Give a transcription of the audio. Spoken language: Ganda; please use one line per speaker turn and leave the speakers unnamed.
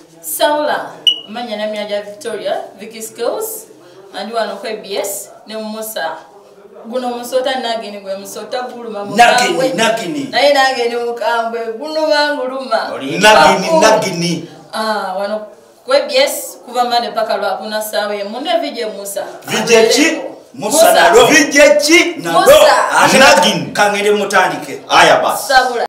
Saula manya na mya Victoria Vicky Skills andi wano ko BS ne Musa guno musota nagini gwe musota buluma
nagini
naye nageni mukambwe guno banguluma
nagini
wano ko BS kuva mane paka lwa kuna sawe munne vije Musa
vijechi Musa nalo vijechi nalo nagini kangere mutandike aya basi Saula